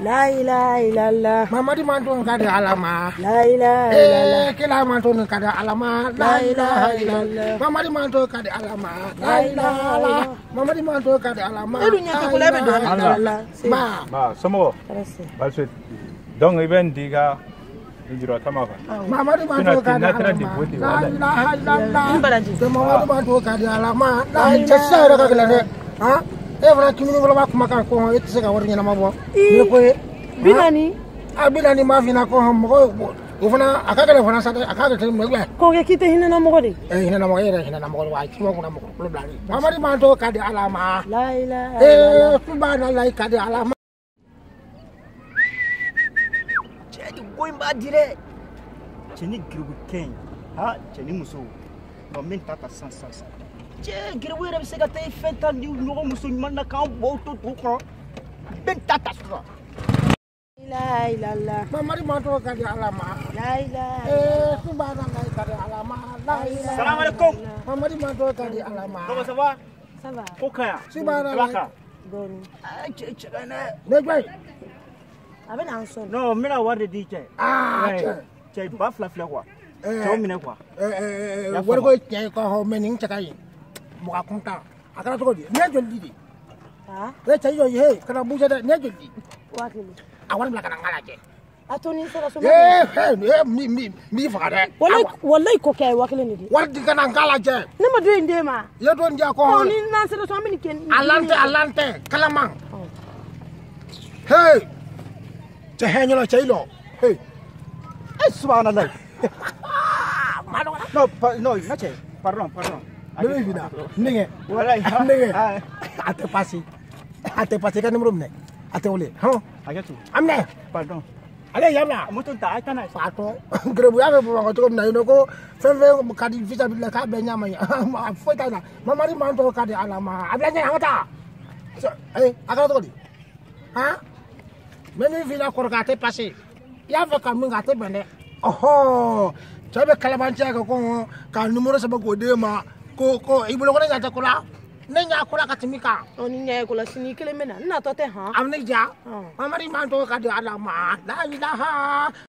La ilaha illallah. Mama di mantu kada alama. La ilaha illallah. Kila mantu kada alama. La ilaha illallah. Mama di mantu kada alama. La ilaha illallah. Mama di mantu kada alama. Elunya tu kula be do Allah. Ma somo. Balse. Donc even diga Injiro tamaka. Mama di mantu kada alama. La ilaha illallah. Mama di mantu kada alama. La ilaha illallah. Ha? Evra kimi ngolo ba kuma kan ko etse ka wori nyama bo ne ko binani binani ma fina ko mo ko fana akagale fana sa akagale te mo gba ko ke kite hinna mo godi hinna na mo yere hinna na mo wa ki mo ko na mo ko blani mama di manto ka di alama la ilaha subhanallah ka di alama jadi goimba dire cheni girgu ken ha cheni muso no men tata sans je girgu era se gata fenta ni no muso manna kan bo to ko ben tata so la ilaha mama di manto ka di alama la ilaha subhanallah ka di alama la ilaha salam alaikum mama di manto ka di alama comment ça va ça va kokaya subhanallah doni che kana ne gbe aben anson no mina warde di che che ba fla quoi che mine quoi wor ko che ko ho mening chakai mo ka kunta akara to di ne joldi di ha re che yo he kana buja de ne joldi wakili awan bla kana ngala je atoni sala so mi fa de wallahi ko kay wakili ni di war di kana ngala je ne ma do inde ma ye don ja ko ni nan sala so amini ken alante kalamang hey che henyo che ilo hey subhanallah no no nache pardon Demi vida, ninge, wallahi ninge, ate pasi kan numero ne, ate ole, huh? agatu Amne, pardon ale yamna, moto ta kana fato, grebu ya be bo ko na yoko, feve kadi visa bi la ka be nyama ya, foi ta na, mama ri manto kadi alama, ablanya hangata. Akara to di. Ha? Meni vida ko ka te pasi. Ya ve ka munga te bene. Oho, chabe kalabancha ko ka numero sa ko de ma. Ko ibulo ko na ta kula nenya kula katimika oni nya kula sini kele mena na to te ha amne ja mama ri manto ka di alama la ilaha